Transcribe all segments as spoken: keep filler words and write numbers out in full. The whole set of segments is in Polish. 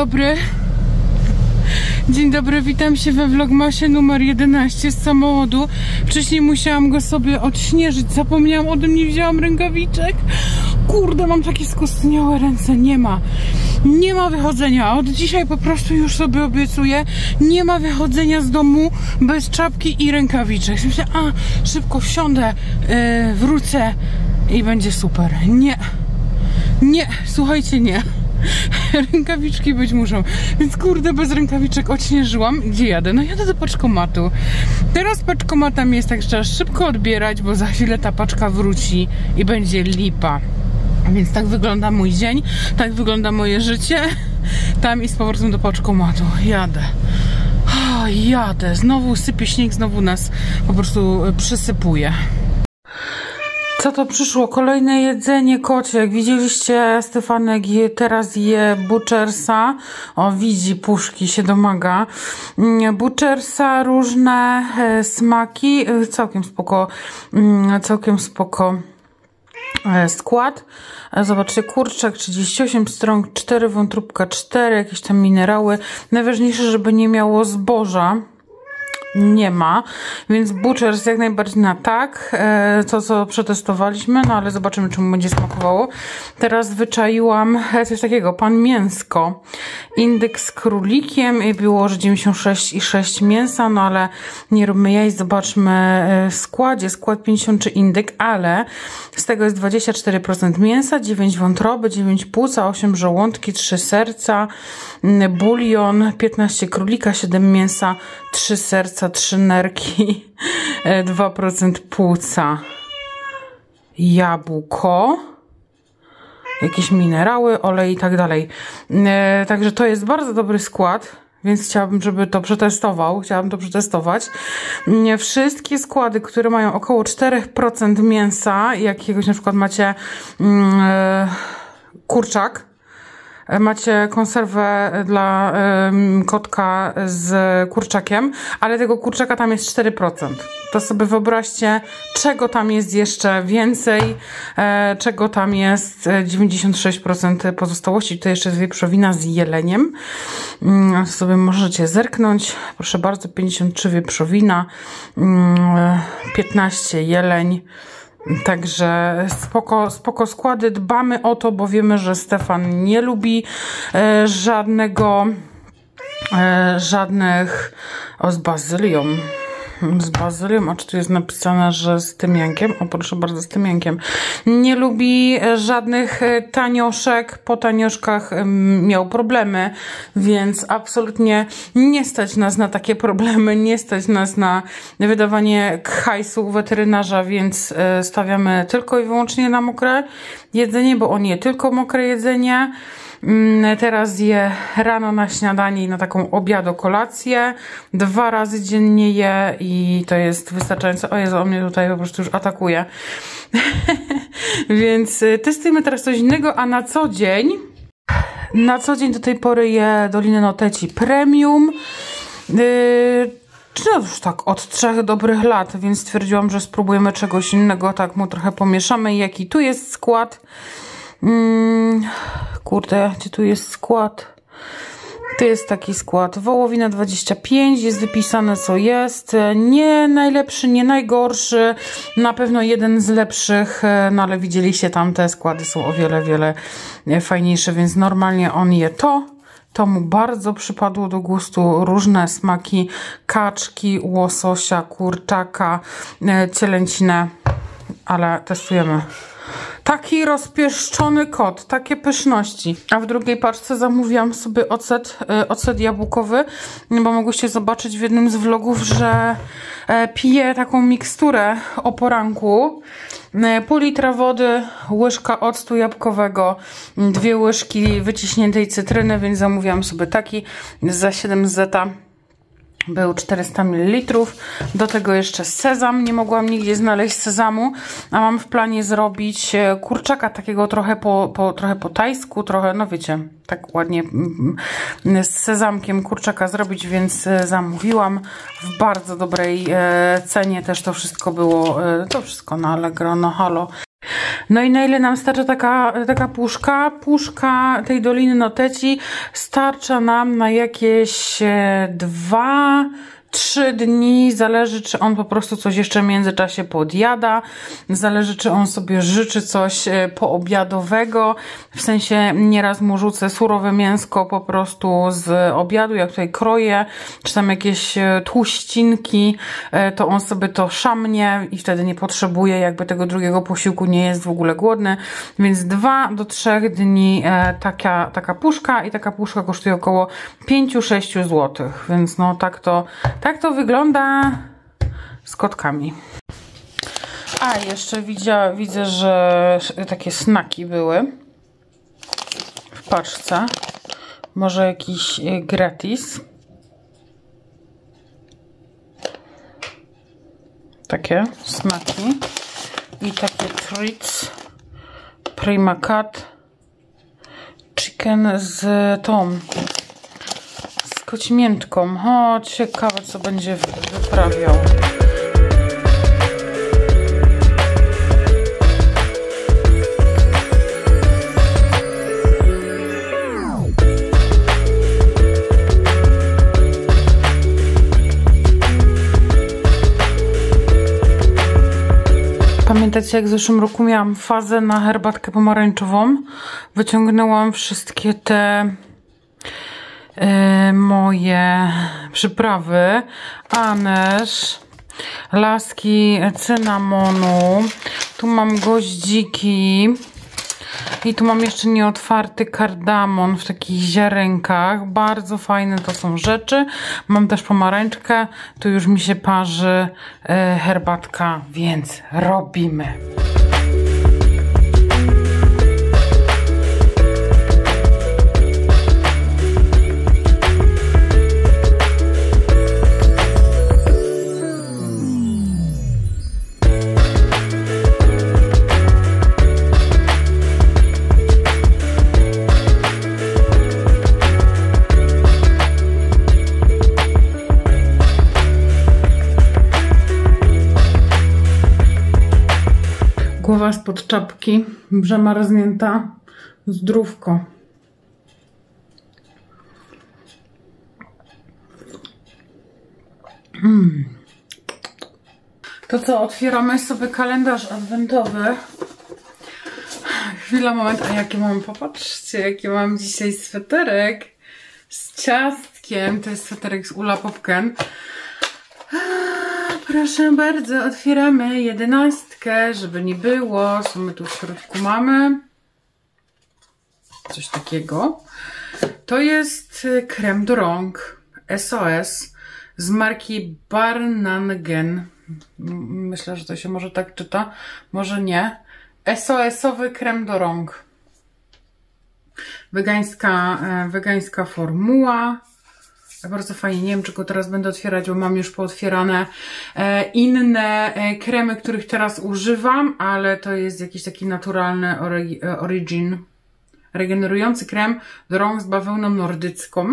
dobry. Dzień dobry, witam się we vlogmasie numer jedenaście z samochodu. Wcześniej musiałam go sobie odśnieżyć, zapomniałam o tym, nie wzięłam rękawiczek. Kurde, mam takie skostniałe ręce, nie ma. Nie ma wychodzenia, od dzisiaj po prostu już sobie obiecuję, nie ma wychodzenia z domu bez czapki i rękawiczek. Myślę, a szybko wsiądę, yy, wrócę i będzie super. Nie, nie, słuchajcie, nie. Rękawiczki być muszą. Więc kurde, bez rękawiczek odśnieżyłam. Gdzie jadę? No jadę do paczkomatu. Teraz paczkomata mi jest tak, że trzeba szybko odbierać, bo za chwilę ta paczka wróci i będzie lipa. Więc tak wygląda mój dzień, tak wygląda moje życie. Tam i z powrotem do paczkomatu. Jadę. O, jadę. Znowu sypie śnieg, znowu nas po prostu przysypuje. Co to przyszło? Kolejne jedzenie kocie. Jak widzieliście, Stefanek je, teraz je Butchersa. O, widzi, puszki się domaga. Butchersa, różne e, smaki. E, całkiem spoko. E, całkiem spoko e, skład. E, zobaczcie, kurczak trzydzieści osiem stron, cztery, wątróbka cztery, jakieś tam minerały. Najważniejsze, żeby nie miało zboża. Nie ma, więc Butchers jak najbardziej na tak, e, to co przetestowaliśmy, no ale zobaczymy, czy mu będzie smakowało. Teraz wyczaiłam coś takiego, pan mięsko, indyk z królikiem i było, że dziewięćdziesiąt sześć i sześć mięsa, no ale nie róbmy jaj, zobaczmy w składzie, skład pięćdziesiąt trzy indyk, ale z tego jest dwadzieścia cztery procent mięsa, dziewięć wątroby, dziewięć płuca, osiem żołądki, trzy serca, bulion, piętnaście królika, siedem mięsa, trzy serca, trzy nerki, dwa procent płuca, jabłko, jakieś minerały, olej i tak dalej. Także to jest bardzo dobry skład, więc chciałabym, żeby to przetestował. Chciałabym to przetestować. Wszystkie składy, które mają około cztery procent mięsa, jakiegoś na przykład macie mm, kurczak, macie konserwę dla y, kotka z kurczakiem, ale tego kurczaka tam jest cztery procent. To sobie wyobraźcie, czego tam jest jeszcze więcej, e, czego tam jest dziewięćdziesiąt sześć procent pozostałości. Tutaj jeszcze jest wieprzowina z jeleniem. Mm, sobie możecie zerknąć. Proszę bardzo, pięćdziesiąt trzy wieprzowina, mm, piętnaście jeleń. Także spoko, spoko składy, dbamy o to, bo wiemy, że Stefan nie lubi e, żadnego, e, żadnych, o z bazylią, z bazylią, a czy tu jest napisane, że z tymiankiem? O, proszę bardzo, z tymiankiem. Nie lubi żadnych tanioszek, po tanioszkach miał problemy, więc absolutnie nie stać nas na takie problemy, nie stać nas na wydawanie hajsu u weterynarza, więc stawiamy tylko i wyłącznie na mokre jedzenie, bo on je tylko mokre jedzenie. Teraz je rano na śniadanie i na taką obiado kolację. Dwa razy dziennie je i to jest wystarczające. O Jezu, on mnie tutaj po prostu już atakuje. Więc testujemy teraz coś innego, a na co dzień na co dzień do tej pory je Doliny Noteci Premium. Yy, Czy no już tak od trzech dobrych lat, więc stwierdziłam, że spróbujemy czegoś innego, tak mu trochę pomieszamy. Jaki tu jest skład? Hmm, kurde, gdzie tu jest skład? To jest taki skład. Wołowina dwadzieścia pięć, jest wypisane co jest. Nie najlepszy, nie najgorszy. Na pewno jeden z lepszych, no ale widzieliście, tam te składy są o wiele, wiele fajniejsze, więc normalnie on je to. To mu bardzo przypadło do gustu. Różne smaki kaczki, łososia, kurczaka, cielęcinę, ale testujemy. Taki rozpieszczony kot, takie pyszności. A w drugiej paczce zamówiłam sobie ocet, ocet jabłkowy, bo mogłyście zobaczyć w jednym z vlogów, że piję taką miksturę o poranku. Pół litra wody, łyżka octu jabłkowego, dwie łyżki wyciśniętej cytryny, więc zamówiłam sobie taki za siedem zeta. Był czterysta mililitrów. Do tego jeszcze sezam. Nie mogłam nigdzie znaleźć sezamu, a mam w planie zrobić kurczaka takiego trochę po, po, trochę po tajsku, trochę, no wiecie, tak ładnie z sezamkiem kurczaka zrobić, więc zamówiłam w bardzo dobrej cenie. Też to wszystko było, to wszystko na Allegro, no halo. No i na ile nam starcza taka, taka puszka? Puszka tej Doliny Noteci starcza nam na jakieś dwa, trzy dni, zależy czy on po prostu coś jeszcze w międzyczasie podjada, zależy czy on sobie życzy coś poobiadowego, w sensie nieraz mu rzucę surowe mięsko po prostu z obiadu, jak tutaj kroję, czy tam jakieś tłuścinki, to on sobie to szamnie i wtedy nie potrzebuje jakby tego drugiego posiłku, nie jest w ogóle głodny, więc dwa do trzech dni taka, taka puszka i taka puszka kosztuje około pięć do sześciu złotych, więc no tak to Tak to wygląda z kotkami. A jeszcze widzia, widzę, że takie snaki były w paczce. Może jakiś gratis. Takie snaki. I takie treats. Prima Cut. Chicken z tą... kocimiętką. O, ciekawe co będzie wyprawiał. Pamiętacie, jak w zeszłym roku miałam fazę na herbatkę pomarańczową? Wyciągnęłam wszystkie te Yy, moje przyprawy, anesz, laski cynamonu, tu mam goździki i tu mam jeszcze nieotwarty kardamon w takich ziarenkach, bardzo fajne to są rzeczy. Mam też pomarańczkę, tu już mi się parzy yy, herbatka, więc robimy. Głowa spod czapki, brzema rozmięta, zdrówko. Mm. To co, otwieramy sobie kalendarz adwentowy. Chwila, moment, a jakie mam, popatrzcie, jaki mam dzisiaj sweterek z ciastkiem. To jest sweterek z Ula Popken. Proszę bardzo, otwieramy jedenastkę, żeby nie było. Co my tu w środku mamy? Coś takiego. To jest krem do rąk S O S z marki Barnangen. Myślę, że to się może tak czyta, może nie. S O S-owy krem do rąk. Wegańska, wegańska formuła. Bardzo fajnie, nie wiem czy go teraz będę otwierać, bo mam już pootwierane e, inne e, kremy, których teraz używam, ale to jest jakiś taki naturalny ori origin, regenerujący krem do rąk z bawełną nordycką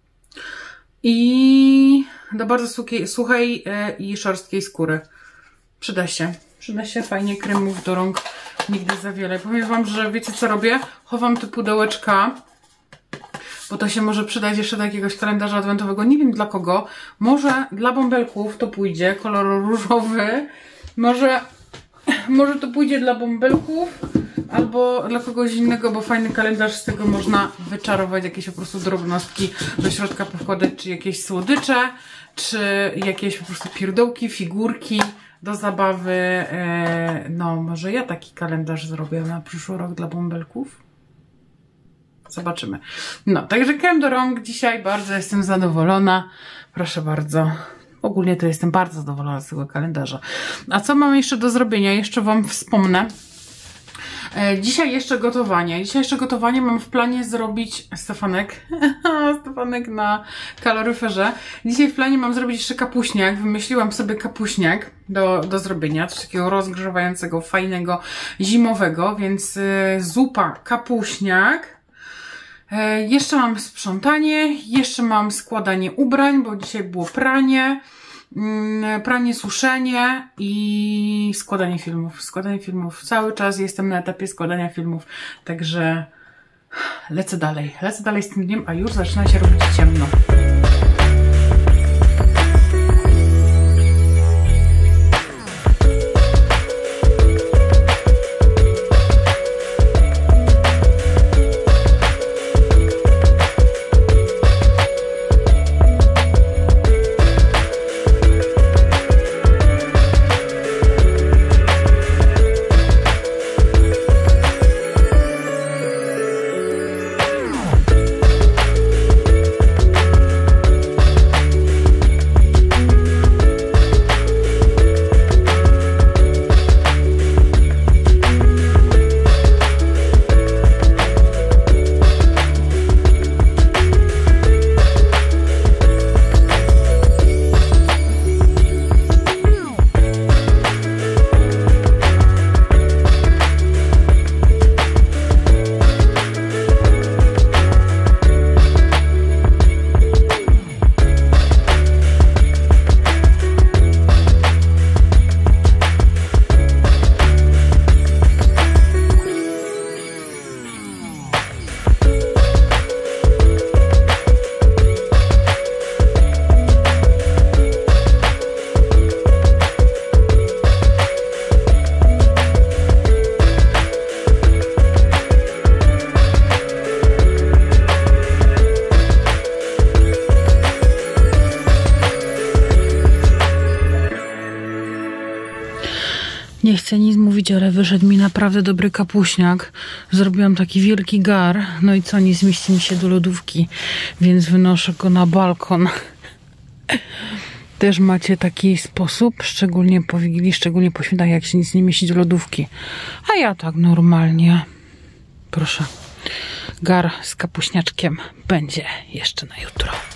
i do bardzo suchej, suchej e, i szorstkiej skóry. Przyda się, przyda się fajnie, kremów do rąk nigdy za wiele. Powiem wam, że wiecie co robię? Chowam te pudełeczka, bo to się może przydać jeszcze do jakiegoś kalendarza adwentowego. Nie wiem dla kogo. Może dla bąbelków to pójdzie, kolor różowy. Może, może to pójdzie dla bąbelków albo dla kogoś innego, bo fajny kalendarz, z tego można wyczarować jakieś po prostu drobnostki do środka powkładać, czy jakieś słodycze, czy jakieś po prostu pierdołki, figurki do zabawy. No może ja taki kalendarz zrobię na przyszły rok dla bąbelków. Zobaczymy. No, także krem do rąk dzisiaj, bardzo jestem zadowolona. Proszę bardzo. Ogólnie to jestem bardzo zadowolona z tego kalendarza. A co mam jeszcze do zrobienia? Jeszcze wam wspomnę. E, dzisiaj jeszcze gotowanie. Dzisiaj jeszcze gotowanie mam w planie zrobić... Stefanek. Stefanek na kaloryferze. Dzisiaj w planie mam zrobić jeszcze kapuśniak. Wymyśliłam sobie kapuśniak do, do zrobienia. Coś takiego rozgrzewającego, fajnego, zimowego. Więc y, zupa kapuśniak. E, jeszcze mam sprzątanie, jeszcze mam składanie ubrań, bo dzisiaj było pranie. pranie, suszenie i składanie filmów. Składanie filmów. Cały czas jestem na etapie składania filmów, także lecę dalej. Lecę dalej z tym dniem, a już zaczyna się robić ciemno. Nie chcę nic mówić, ale wyszedł mi naprawdę dobry kapuśniak. Zrobiłam taki wielki gar. No i co, nie zmieści mi się do lodówki, więc wynoszę go na balkon. Też macie taki sposób, szczególnie po Wigilii, szczególnie po świętach, jak się nic nie mieści do lodówki. A ja tak normalnie. Proszę. Gar z kapuśniaczkiem będzie jeszcze na jutro.